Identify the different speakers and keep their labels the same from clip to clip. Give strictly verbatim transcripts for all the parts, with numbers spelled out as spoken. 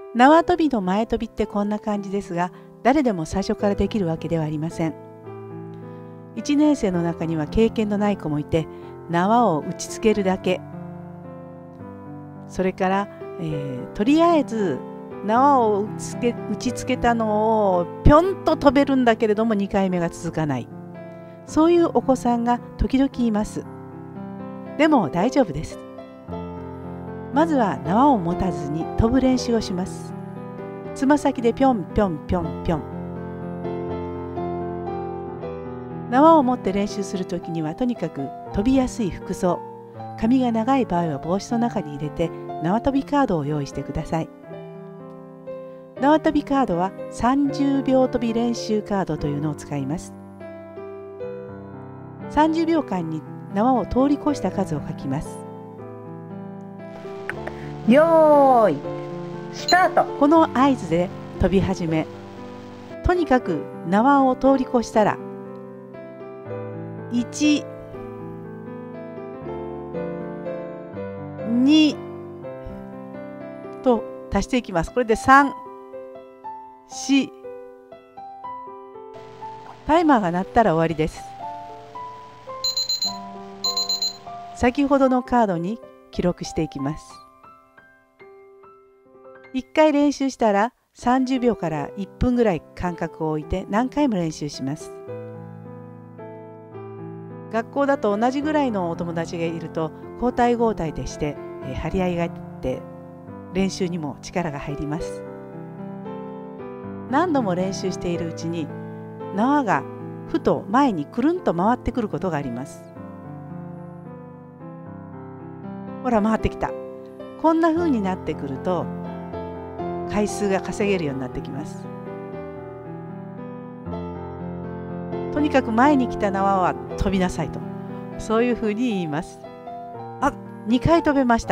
Speaker 1: 縄跳びの前跳びってこんな感じですが、誰でも最初からできるわけではありません。いちねん生の中には経験のない子もいて、縄を打ちつけるだけ、それから、えー、とりあえず縄を打ちつけ、打ちつけたのをぴょんと飛べるんだけれどもにかいめが続かない、そういうお子さんが時々います。でも大丈夫です。まずは縄を持たずに飛ぶ練習をします。つま先でぴょんぴょんぴょんぴょん。縄を持って練習するときにはとにかく飛びやすい服装、髪が長い場合は帽子の中に入れて縄跳びカードを用意してください。縄跳びカードはさんじゅうびょう跳び練習カードというのを使います。さんじゅうびょうかんに縄を通り越した数を書きます。
Speaker 2: よーいスタート。
Speaker 1: この合図で飛び始め、とにかく縄を通り越したらいち、にと足していきます。これでさん、よん、タイマーが鳴ったら終わりです。先ほどのカードに記録していきます。いっかい練習したらさんじゅうびょうからいっぷんぐらい間隔を置いて何回も練習します。学校だと同じぐらいのお友達がいると交代交代でして、えー、張り合いがあって練習にも力が入ります。何度も練習しているうちに縄がふと前にくるんと回ってくることがあります。ほら回ってきた。こんな風になってくると回数が稼げるようになってきます。とにかく前に来た縄は飛びなさいと、そういうふうに言います。あ、にかい飛べました。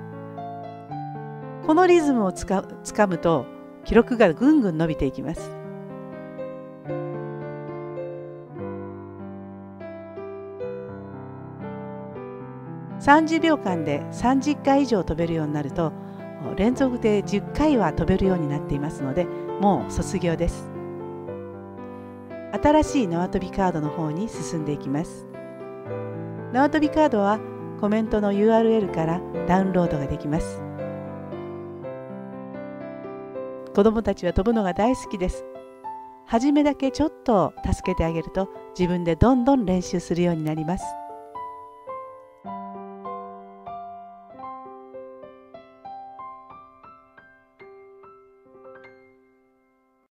Speaker 1: このリズムをつか、つかむと記録がぐんぐん伸びていきます。さんじゅうびょうかんでさんじゅっかい以上飛べるようになると連続でじゅっかいは飛べるようになっていますので、もう卒業です。新しい縄跳びカードの方に進んでいきます。縄跳びカードはコメントの ユーアールエル からダウンロードができます。子どもたちは飛ぶのが大好きです。初めだけちょっと助けてあげると自分でどんどん練習するようになります。